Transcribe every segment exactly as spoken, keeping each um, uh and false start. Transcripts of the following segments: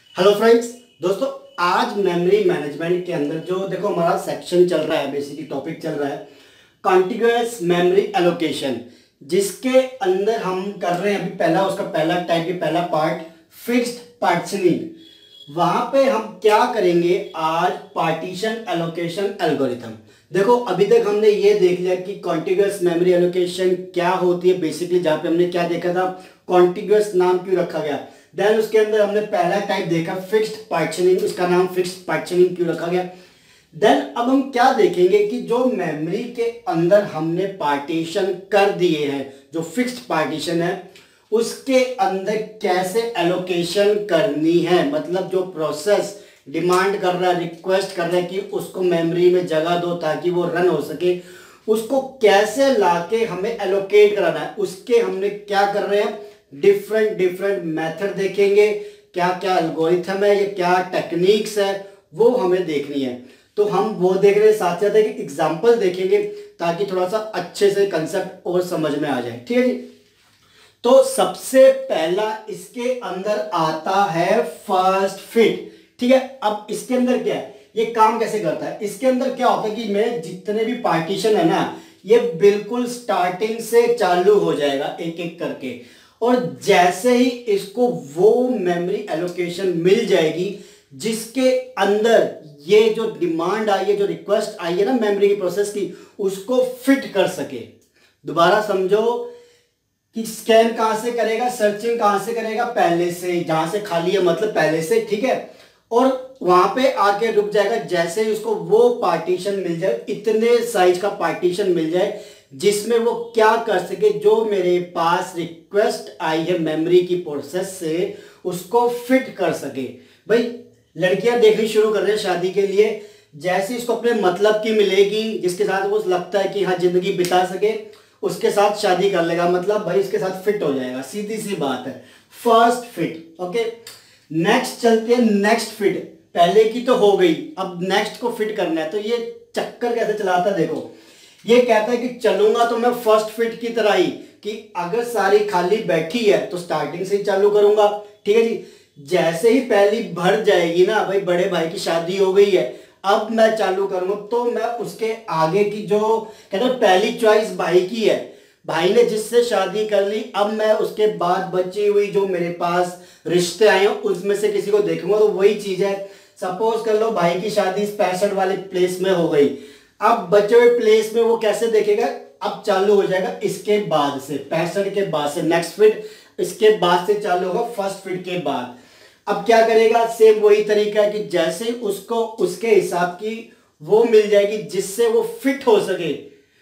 Hello friends, दोस्तों आज memory management के अंदर जो देखो हमारा सेक्शन चल रहा है, बेसिकली टॉपिक चल रहा है कॉन्टिग्युअस मेमोरी एलोकेशन, जिसके अंदर हम कर रहे हैं अभी पहला उसका पहला टाइप की पहला पार्ट फिक्स्ड पार्टीशनिंग। वहां पे हम क्या करेंगे आज, पार्टीशन एलोकेशन एल्गोरिथम। देखो अभी तक हमने ये देख लिया कि कॉन्टिग्युअस मेमोरी एलोकेशन क्या होती है, बेसिकली जहां पे हमने क्या देखा था, कॉन्टिग्युअस नाम क्यों रखा गया। देन उसके अंदर हमने पहला टाइप देखा फिक्स्ड पार्टीशनिंग, उसका नाम फिक्स्ड पार्टीशनिंग क्यों रखा गया। देन अब हम क्या देखेंगे कि जो मेमोरी के अंदर हमने पार्टीशन कर दिए हैं, जो फिक्स्ड पार्टीशन है उसके अंदर कैसे एलोकेशन करनी है। मतलब जो प्रोसेस डिमांड कर रहा है, रिक्वेस्ट कर रहा है कि उसको मेमोरी में जगह दो ताकि वो रन हो सके, उसको कैसे लाके हमें एलोकेट कराना है, उसके हमने क्या कर रहे हैं, डिफरेंट डिफरेंट मेथड देखेंगे, क्या क्या एल्गोरिथम है, ये क्या टेक्निक्स है, वो हमें देखनी है। तो हम वो देख रहे हैं, साथ साथ एक एग्जांपल देखेंगे ताकि थोड़ा सा अच्छे से कंसेप्ट और समझ में आ जाए। ठीक है जी। तो सबसे पहला इसके अंदर आता है फर्स्ट फिट। ठीक है, अब इसके अंदर क्या है, ये काम कैसे करता है। इसके अंदर क्या होता है कि मेरे जितने भी पार्टीशन है ना, ये बिल्कुल स्टार्टिंग से चालू हो जाएगा एक एक करके, और जैसे ही इसको वो मेमोरी एलोकेशन मिल जाएगी जिसके अंदर ये जो डिमांड आई है, जो रिक्वेस्ट आई है ना मेमोरी की प्रोसेस की, उसको फिट कर सके। दोबारा समझो कि स्कैन कहां से करेगा, सर्चिंग कहां से करेगा, पहले से, जहां से खाली है मतलब पहले से। ठीक है, और वहां पे आके रुक जाएगा जैसे ही उसको वो पार्टीशन मिल जाए, इतने साइज का पार्टीशन मिल जाए जिसमें वो क्या कर सके, जो मेरे पास रिक्वेस्ट आई है मेमोरी की प्रोसेस से उसको फिट कर सके। भाई लड़कियां देखनी शुरू कर रहे हैं शादी के लिए, जैसे इसको अपने मतलब की मिलेगी जिसके साथ वो लगता है कि हाँ जिंदगी बिता सके, उसके साथ शादी कर लेगा, मतलब भाई इसके साथ फिट हो जाएगा, सीधी सी बात है। First fit. ओके, नेक्स्ट चलते हैं नेक्स्ट फिट। पहले की तो हो गई, अब नेक्स्ट को फिट करना है। तो ये चक्कर कैसे चलाता है, देखो ये कहता है कि चलूंगा तो मैं फर्स्ट फिट की तरह ही, कि अगर सारी खाली बैठी है तो स्टार्टिंग से ही चालू करूंगा। ठीक है जी, जैसे ही पहली भर जाएगी ना, भाई बड़े भाई की शादी हो गई है, अब मैं चालू करूंगा, तो मैं उसके आगे की जो कहते हैं पहली चॉइस भाई की है, भाई ने जिससे शादी कर ली, अब मैं उसके बाद बची हुई जो मेरे पास रिश्ते आए हैं उसमें से किसी को देखूंगा। तो वही चीज है, सपोज कर लो भाई की शादी पैंसठ वाले प्लेस में हो गई, अब बचे हुए प्लेस में वो कैसे देखेगा, अब चालू हो जाएगा इसके बाद से, पैंसठ के बाद से नेक्स्ट फिट, इसके बाद से चालू होगा फर्स्ट फिट के बाद। अब क्या करेगा, सेम वही तरीका है कि जैसे उसको उसके हिसाब की वो मिल जाएगी जिससे वो फिट हो सके,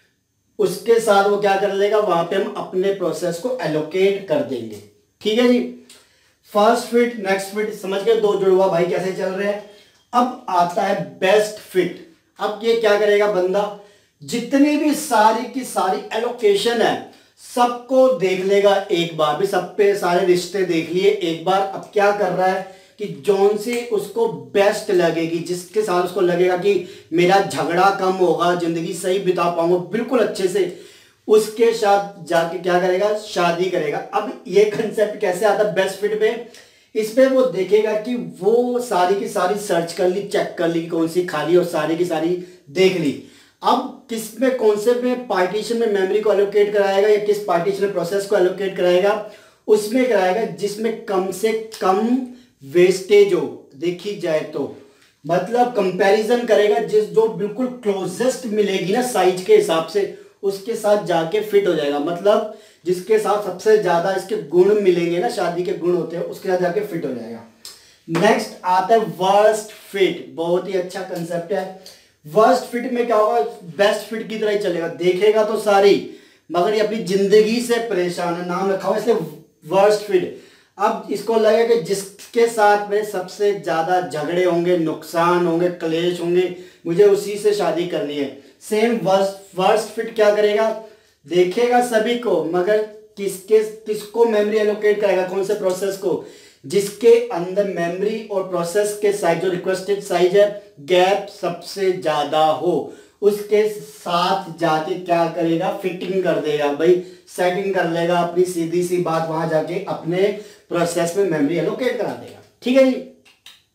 उसके साथ वो क्या कर लेगा, वहां पे हम अपने प्रोसेस को एलोकेट कर देंगे। ठीक है जी, फर्स्ट फिट नेक्स्ट फिट समझ गए, दो जुड़वा भाई कैसे चल रहे हैं। अब आता है बेस्ट फिट। अब ये क्या करेगा बंदा, जितनी भी सारी की सारी एलोकेशन है सबको देख लेगा एक बार भी, सब पे सारे रिश्ते देख लिए एक बार। अब क्या कर रहा है कि जौन सी उसको बेस्ट लगेगी, जिसके साथ उसको लगेगा कि मेरा झगड़ा कम होगा, जिंदगी सही बिता पाऊंगा बिल्कुल अच्छे से, उसके साथ जाके क्या करेगा, शादी करेगा। अब ये कंसेप्ट कैसे आता है बेस्ट फिट में, इस पे वो देखेगा कि वो सारी की सारी सर्च कर ली, चेक कर ली कौन सी खाली, और सारी की सारी देख ली। अब किस में कौन से में पार्टीशन में मेमोरी को एलोकेट कराएगा, या किस पार्टीशन में प्रोसेस को एलोकेट कराएगा, उसमें कराएगा जिसमें कम से कम वेस्टेज हो, देखी जाए तो मतलब कंपैरिजन करेगा, जिस जो बिल्कुल क्लोजेस्ट मिलेगी ना साइज के हिसाब से, उसके साथ जाके फिट हो जाएगा। मतलब जिसके साथ सबसे ज्यादा इसके गुण मिलेंगे ना, शादी के गुण होते हैं, उसके साथ जाके फिट हो जाएगा। नेक्स्ट आता है वर्स्ट फिट। बहुत ही अच्छा कंसेप्ट है। वर्स्ट फिट में क्या होगा, बेस्ट फिट की तरह ही चलेगा, देखेगा तो सारी, मगर ये अपनी जिंदगी से परेशान है, नाम रखा हुआ इसलिए वर्स्ट फिट। अब इसको लगेगा कि जिसके साथ में सबसे ज्यादा झगड़े होंगे, नुकसान होंगे, क्लेश होंगे, मुझे उसी से शादी करनी है। सेम वर्स्ट वर्स्ट फिट क्या करेगा, देखेगा सभी को, मगर किसके किसको मेमोरी एलोकेट करेगा, कौन से प्रोसेस को, जिसके अंदर मेमोरी और प्रोसेस के साइज, जो रिक्वेस्टेड साइज है, गैप सबसे ज्यादा हो, उसके साथ जाके क्या करेगा, फिटिंग कर देगा, भाई सेटिंग कर लेगा अपनी, सीधी सी बात, वहां जाके अपने प्रोसेस में मेमोरी एलोकेट करा देगा। ठीक है जी।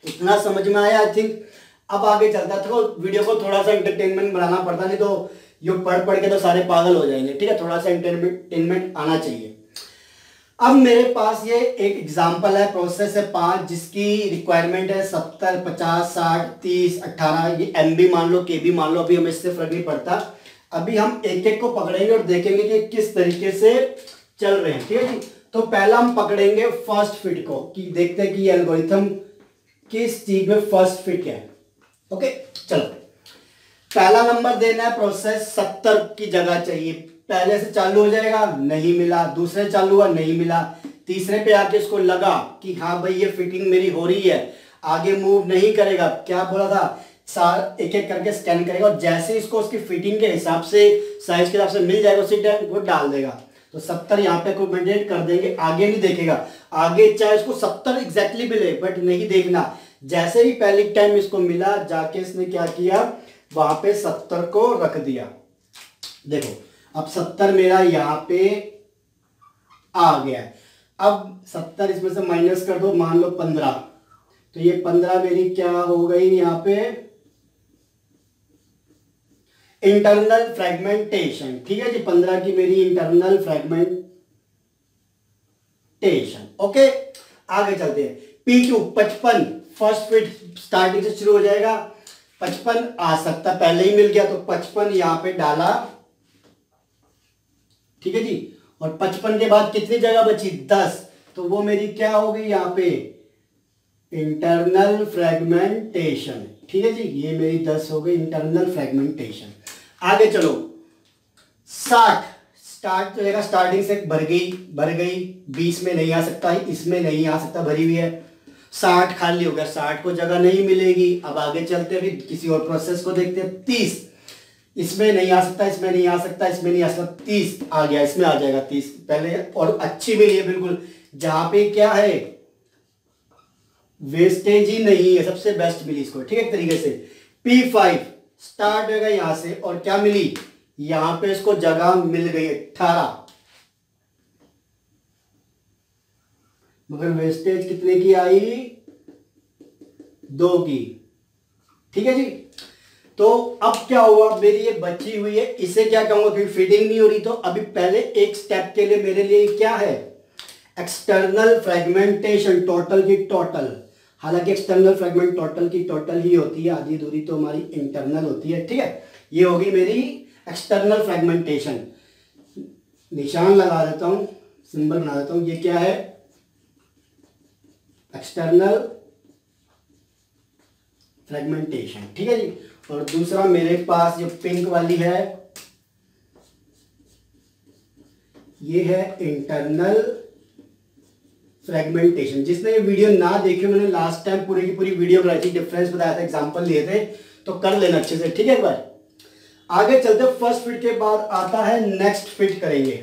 इतना समझ में आया आई थिंक। अब आगे चलता था, वीडियो को थोड़ा सा एंटरटेनमेंट बनाना पड़ता, नहीं तो ये पढ़ पढ़ के तो सारे पागल हो जाएंगे, ठीक है। थोड़ा सा एंटरटेनमेंट आना चाहिए। अब मेरे पास ये एक एग्जांपल है, प्रोसेस है पांच, जिसकी रिक्वायरमेंट है सत्तर, पचास, साठ, तीस, अट्ठारह, ये एम बी मान लो, के बी मान लो, अभी हमें इससे फर्क नहीं पड़ता। अभी हम एक एक को पकड़ेंगे और देखेंगे कि किस तरीके से चल रहे हैं, ठीक है जी। तो पहला हम पकड़ेंगे फर्स्ट फिट को, कि देखते हैं कि ये एल्गोरिथम किस चीज में फर्स्ट फिट है। ओके चलो, पहला नंबर देना है, प्रोसेस सत्तर की जगह चाहिए। पहले से चालू हो जाएगा, नहीं मिला, दूसरे चालू हुआ, नहीं मिला, तीसरे पे आके इसको लगा कि हाँ भाई ये फिटिंग मेरी हो रही है, आगे मूव नहीं करेगा। क्या बोला था, सार एक एक करके स्कैन करेगा और जैसे इसको उसकी फिटिंग के हिसाब से, साइज के हिसाब से मिल जाएगा, उसी टाइम वो डाल देगा। तो सत्तर यहाँ पे अकोमोडेट कर देंगे, आगे नहीं देखेगा। आगे चाहे इसको सत्तर एग्जैक्टली मिले बट नहीं देखना, जैसे ही पहली टाइम इसको मिला, जाके इसने क्या किया, वहां पे सत्तर को रख दिया। देखो अब सत्तर मेरा यहां पे आ गया है। अब सत्तर इसमें से माइनस कर दो, मान लो पंद्रह, तो ये पंद्रह मेरी क्या हो गई यहां पे, इंटरनल फ्रैगमेंटेशन, ठीक है जी। पंद्रह की मेरी इंटरनल फ्रैगमेंटेशन। ओके आगे चलते हैं। पी क्यू पचपन, फर्स्ट फिट स्टार्टिंग से शुरू हो जाएगा। पचपन आ सकता, पहले ही मिल गया तो पचपन यहां पे डाला, ठीक है जी। और पचपन के बाद कितनी जगह बची, दस, तो वो मेरी क्या हो गई यहां पे, इंटरनल फ्रैगमेंटेशन, ठीक है जी। ये मेरी दस हो गई इंटरनल फ्रैगमेंटेशन। आगे चलो, साठ स्टार्ट जो है स्टार्टिंग से भर गई, भर गई, बीस में नहीं आ सकता, इसमें नहीं आ सकता, भरी हुई है। साठ खाली हो गया, साठ को जगह नहीं मिलेगी। अब आगे चलते हैं, किसी और प्रोसेस को देखते हैं। तीस, इसमें नहीं आ सकता, इसमें नहीं आ सकता, इसमें नहीं आ सकता, तीस आ गया, इसमें आ जाएगा तीस पहले। और अच्छी मिली है बिल्कुल, जहां पे क्या है, वेस्टेज ही नहीं है, सबसे बेस्ट मिली इसको, ठीक है। एक तरीके से पी फाइव स्टार्ट होगा यहां से, और क्या मिली, यहां पे इसको जगह मिल गई अठारह, मगर वेस्टेज कितने की आई, दो की, ठीक है जी। तो अब क्या हुआ, मेरी ये बची हुई है, इसे क्या कहूंगा, क्योंकि फिटिंग नहीं हो रही। तो अभी पहले एक स्टेप के लिए मेरे लिए क्या है, एक्सटर्नल फ्रैगमेंटेशन, टोटल की टोटल। हालांकि एक्सटर्नल फ्रैगमेंट टोटल की टोटल ही होती है, आधी दूरी तो हमारी इंटरनल होती है, ठीक है। ये होगी मेरी एक्सटर्नल फ्रैगमेंटेशन। निशान लगा देता हूं, सिंबल बना देता हूं, ये क्या है, एक्सटर्नल फ्रैगमेंटेशन, ठीक है जी। और दूसरा मेरे पास जो पिंक वाली है, ये है इंटरनल फ्रैगमेंटेशन। जिसने ये वीडियो ना देखी, मैंने लास्ट टाइम पूरी की पूरी वीडियो बनाई थी, डिफरेंस बताया था, एग्जांपल लिए थे, तो कर लेना अच्छे से, ठीक है। एक बार आगे चलते, फर्स्ट फिट के बाद आता है नेक्स्ट फिट करेंगे।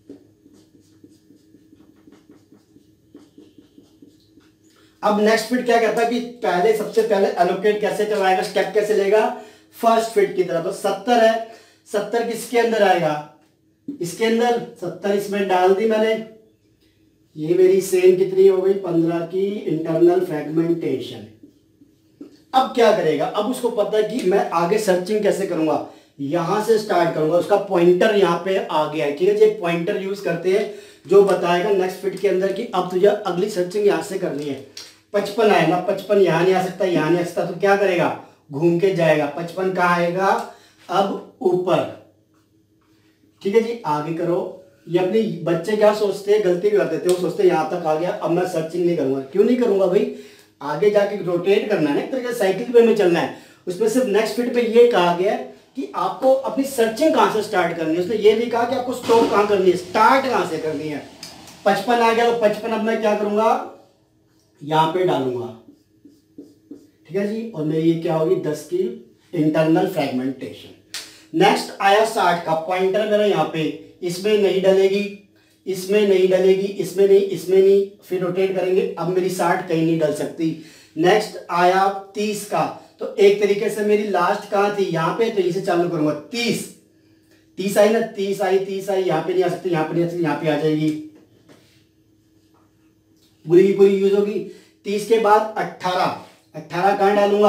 अब नेक्स्ट फिट क्या कहता है कि पहले, सबसे पहले एलोकेट कैसे करवाएगा, स्टेप कैसे लेगा, फर्स्ट फिट की तरफ। तो सत्तर है, सत्तर किसके अंदर आएगा, इसके अंदर, सत्तर इसमें डाल दी मैंने। ये मेरी सेम कितनी हो गई, पंद्रह की इंटरनल फ्रैगमेंटेशन। अब क्या करेगा, अब उसको पता है कि मैं आगे सर्चिंग कैसे करूंगा, यहां से स्टार्ट करूंगा। उसका पॉइंटर यहां पे आ गया है, ठीक है जी। पॉइंटर यूज करते हैं जो बताएगा नेक्स्ट फिट के अंदर कि अब तुझे अगली सर्चिंग यहां से करनी है। पचपन आए ना, पचपन यहां नहीं आ सकता, यहां नहीं आ सकता, तो क्या करेगा, घूम के जाएगा। पचपन कहां आएगा, अब ऊपर, ठीक है जी। आगे करो। ये अपने बच्चे क्या सोचते हैं, गलती भी कर देते हैं, वो सोचते हैं यहां तक आ गया, अब मैं सर्चिंग नहीं करूंगा। क्यों नहीं करूंगा भाई, आगे जाके रोटेट करना है ना, एक तरीके से साइकिल पे में चलना है। उसमें सिर्फ नेक्स्ट फिट पे ये कहा गया है कि आपको अपनी सर्चिंग कहां से स्टार्ट करनी है। उसने ये भी कहा कि आपको स्टॉप कहां करनी है, स्टार्ट कहां से करनी है। पचपन आ गया, तो पचपन अब मैं क्या करूंगा, यहां पे डालूंगा, ठीक है जी। और मेरी ये क्या होगी, दस की इंटरनल फ्रैगमेंटेशन। नेक्स्ट आया साठ का, पॉइंटर मेरा यहाँ पे, इसमें नहीं डलेगी, इसमें नहीं डलेगी, इसमें नहीं, इसमें नहीं, फिर रोटेट करेंगे। अब मेरी साठ कहीं नहीं डल सकती। नेक्स्ट आया तीस का, तो एक तरीके से मेरी लास्ट कहां थी, यहाँ पे, तो इसे चालू करूंगा। तीस, तीस आई ना, तीस आई, तीस आई, यहाँ पे नहीं आ सकती, यहाँ पे नहीं आ सकती, यहाँ पे आ जाएगी, पूरी की पूरी यूज होगी। तीस के बाद अट्ठारह, अट्ठारह कहाँ डालूंगा,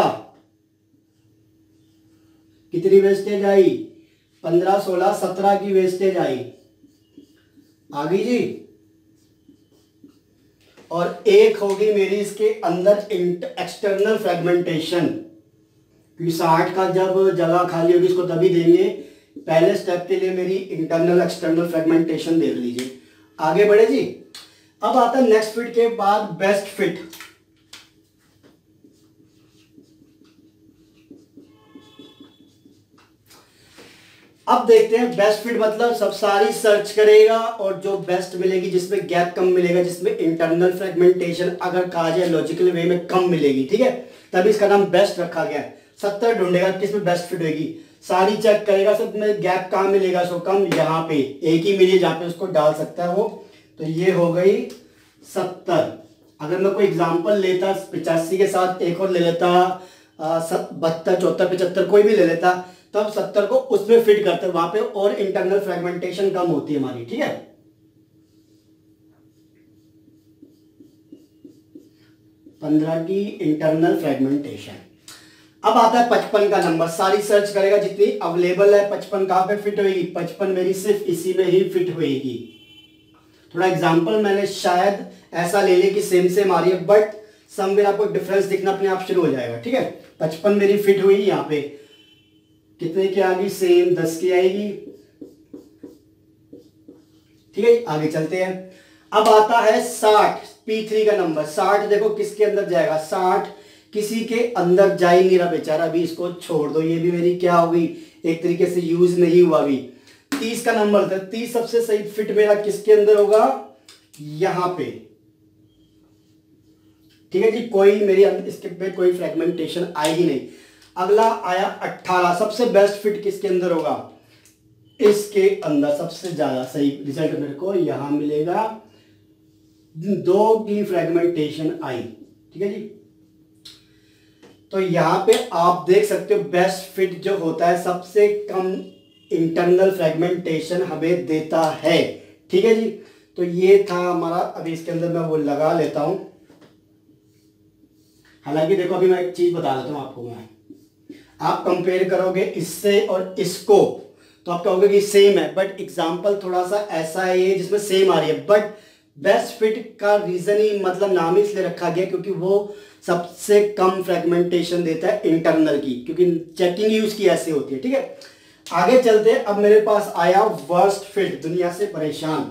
कितनी वेस्टेज आई, पंद्रह सोलह सत्रह की वेस्टेज आई, आ गई जी। और एक होगी मेरी इसके अंदर एक्सटर्नल फ्रेगमेंटेशन, क्योंकि साठ का जब जगह खाली होगी इसको तभी देंगे। पहले स्टेप के लिए मेरी इंटरनल एक्सटर्नल फ्रेगमेंटेशन देख लीजिए। आगे बढ़े जी। अब आता है नेक्स्ट फिट के बाद बेस्ट फिट। अब देखते हैं बेस्ट फिट मतलब सब सारी सर्च करेगा और जो बेस्ट मिलेगी, जिसमें गैप कम मिलेगा, जिसमें इंटरनल फ्रेगमेंटेशन अगर कहा जाए लॉजिकल वे में कम मिलेगी, ठीक है, तभी इसका नाम बेस्ट रखा गया है। सत्तर ढूंढेगा किसमें बेस्ट फिट होगी, सारी चेक करेगा, सब में गैप कहाँ मिलेगा, सो कम यहाँ पे एक ही मिली जहाँ पे उसको डाल सकता है वो, तो ये हो गई सत्तर। अगर मैं कोई एग्जांपल लेता पिचासी के साथ एक और ले लेता, बहत्तर चौहत्तर पिचहत्तर कोई भी ले लेता, तब सत्तर को उसमें फिट करते, वहां पे और इंटरनल फ्रेगमेंटेशन कम होती है हमारी, ठीक है। पंद्रह की इंटरनल फ्रेगमेंटेशन। अब आता है पचपन का नंबर, सारी सर्च करेगा जितनी अवेलेबल है, पचपन कहां पे फिट होगी, पचपन मेरी सिर्फ इसी में ही फिट होगी। थोड़ा एग्जांपल मैंने शायद ऐसा ले लिया कि सेम सेम आ रही है, बट समवेयर आपको डिफरेंस दिखना अपने आप शुरू हो जाएगा, ठीक है। पचपन मेरी फिट हुई, यहाँ पे कितने की आ गई, सेम दस की आएगी, ठीक है। आगे चलते हैं। अब आता है साठ, पी थ्री का नंबर। साठ देखो किसके अंदर जाएगा, साठ किसी के अंदर जा ही नहीं रहा बेचारा, अभी इसको छोड़ दो, ये भी मेरी क्या होगी, एक तरीके से यूज नहीं हुआ अभी। तीस का नंबर था, तीस सबसे सही फिट मेरा किसके अंदर होगा, यहां पे, ठीक है जी। कोई मेरी इसके पे कोई फ्रेगमेंटेशन आएगी नहीं। अगला आया अट्ठारह, सबसे बेस्ट फिट किसके अंदर होगा, इसके अंदर सबसे ज्यादा सही रिजल्ट मेरे को यहां मिलेगा, दो की फ्रेगमेंटेशन आई, ठीक है जी। तो यहां पे आप देख सकते हो बेस्ट फिट जो होता है सबसे कम इंटरनल फ्रेगमेंटेशन हमें देता है, ठीक है जी। तो ये था हमारा, अभी इसके अंदर मैं वो लगा लेता हूं। हालांकि देखो अभी मैं एक चीज बता देता हूं आपको, मैं आप कंपेयर करोगे इससे और इसको तो आप कहोगे कि सेम है, बट एग्जांपल थोड़ा सा ऐसा है ये जिसमें सेम आ रही है, बट बेस्ट फिट का रीजन ही मतलब नाम ही इसलिए रखा गया क्योंकि वो सबसे कम फ्रेगमेंटेशन देता है इंटरनल की, क्योंकि चेकिंग ही उसकी ऐसे होती है, ठीक है। आगे चलते हैं। अब मेरे पास आया वर्स्ट फिट, दुनिया से परेशान।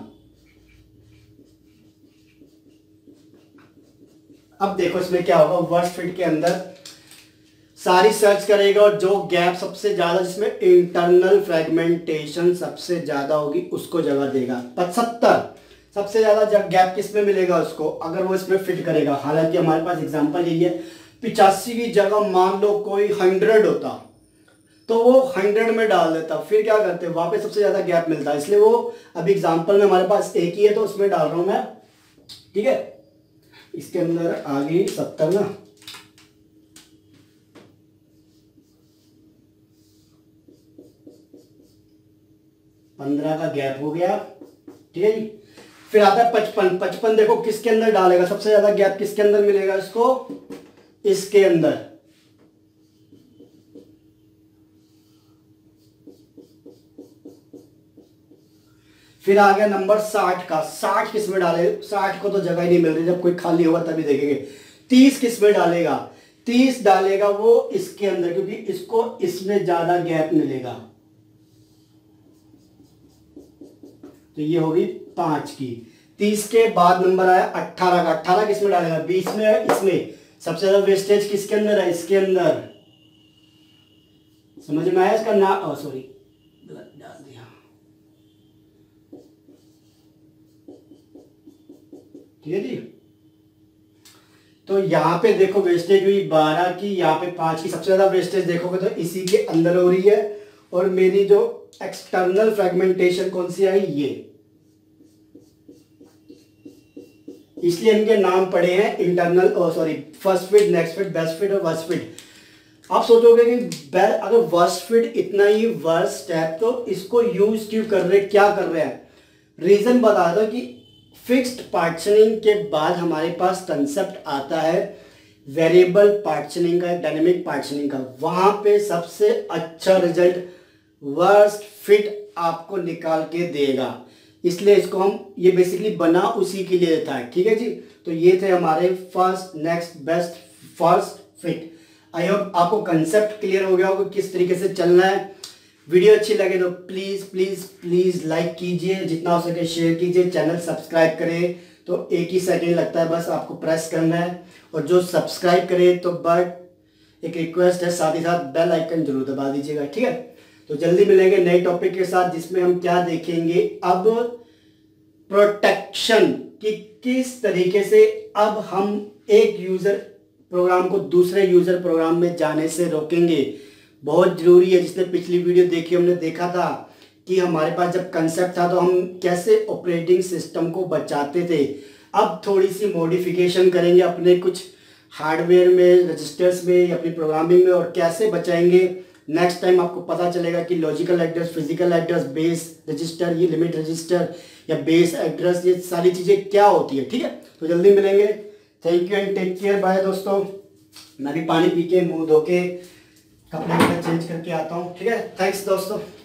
अब देखो इसमें क्या होगा, वर्स्ट फिट के अंदर सारी सर्च करेगा और जो गैप सबसे ज्यादा, जिसमें इंटरनल फ्रेगमेंटेशन सबसे ज्यादा होगी उसको जगह देगा। पचहत्तर सबसे ज्यादा जब गैप किस में मिलेगा उसको, अगर वो इसमें फिट करेगा। हालांकि हमारे पास एग्जांपल यही है, पिचासी की जगह मान लो कोई हंड्रेड होता तो वो हंड्रेड में डाल देता, फिर क्या करते, वहां पे सबसे ज्यादा गैप मिलता है, इसलिए वो अभी एग्जांपल में हमारे पास एक ही है तो उसमें डाल रहा हूं मैं, ठीक है। इसके अंदर आ गई सत्तर ना, पंद्रह का गैप हो गया, ठीक है जी। फिर आता है पचपन, पचपन देखो किसके अंदर डालेगा, सबसे ज्यादा गैप किसके अंदर मिलेगा इसको, इसके अंदर। फिर आ गया नंबर साठ का, साठ किस में डाले, साठ को तो जगह ही नहीं मिल रही, जब कोई खाली होगा तभी देखेंगे। तीस किस में डालेगा, तीस डालेगा वो इसके अंदर, क्योंकि इसको इसमें ज्यादा गैप मिलेगा, तो ये होगी पांच की। तीस के बाद नंबर आया अट्ठारह का, अट्ठारह किस में डालेगा, बीस में है, इसमें सबसे ज्यादा वेस्टेज किसके अंदर है, इसके अंदर। समझ में आया इसका ना, सॉरी गलत डाल दिया, ठीक है जी। तो यहां पे देखो वेस्टेज हुई बारह की, यहाँ पे पांच की, सबसे ज्यादा वेस्टेज देखोगे तो इसी के अंदर हो रही है। और मेरी जो एक्सटर्नल फ्रेगमेंटेशन कौन सी आई, ये, इसलिए इनके नाम पड़े हैं internal, sorry first fit, next fit, best fit और वर्स्ट फिट। आप सोचोगे कि अगर वर्स्ट फिट इतना ही वर्स्ट है तो इसको यूज क्यों कर रहे, क्या कर रहे हैं, रीजन बता दो कि फिक्स्ड पार्टीशनिंग के बाद हमारे पास कंसेप्ट आता है वेरिएबल पार्टीशनिंग का, डायनेमिक पार्टीशनिंग का, वहां पे सबसे अच्छा रिजल्ट वर्स्ट फिट आपको निकाल के देगा। इसलिए इसको हम, ये बेसिकली बना उसी के लिए था, ठीक है जी। तो ये थे हमारे first, next, best, first, fit. I hope आपको कंसेप्ट क्लियर हो गया होगा किस तरीके से चलना है। वीडियो अच्छी लगे तो प्लीज़ प्लीज़ प्लीज़ लाइक कीजिए, जितना हो सके शेयर कीजिए, चैनल सब्सक्राइब करें तो एक ही सेकंड लगता है, बस आपको प्रेस करना है। और जो सब्सक्राइब करे तो बट एक रिक्वेस्ट है, साथ ही साथ बेल आइकन जरूर दबा दीजिएगा, ठीक है। तो जल्दी मिलेंगे नए टॉपिक के साथ, जिसमें हम क्या देखेंगे अब, प्रोटेक्शन कि किस तरीके से अब हम एक यूज़र प्रोग्राम को दूसरे यूज़र प्रोग्राम में जाने से रोकेंगे। बहुत ज़रूरी है। जिसने पिछली वीडियो देखी, हमने देखा था कि हमारे पास जब कंसेप्ट था तो हम कैसे ऑपरेटिंग सिस्टम को बचाते थे। अब थोड़ी सी मॉडिफिकेशन करेंगे अपने कुछ हार्डवेयर में, रजिस्टर्स में, अपनी प्रोग्रामिंग में, और कैसे बचाएंगे नेक्स्ट टाइम आपको पता चलेगा कि logical address, physical address, base register, ये लिमिट रजिस्टर या बेस एड्रेस, ये सारी चीज़ें क्या होती है, ठीक है। तो जल्दी मिलेंगे। Thank you and take care, bye दोस्तों। मैं भी पानी पी के, मुंह धो के, कपड़े वपड़े चेंज करके आता हूँ, ठीक है। थैंक्स दोस्तों।